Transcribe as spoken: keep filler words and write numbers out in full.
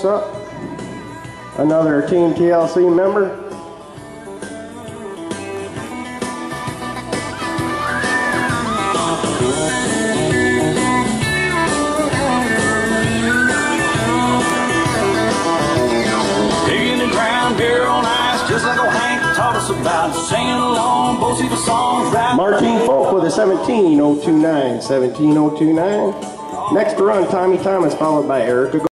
up. Another Team T L C member. Digging the ground, beer on ice, just like old Hank taught us about. Singing along, both see the songs right. Martyne Folk with a seventeen oh two nine. seventeen oh two nine. Next to run, Tommy Thomas, followed by Erica.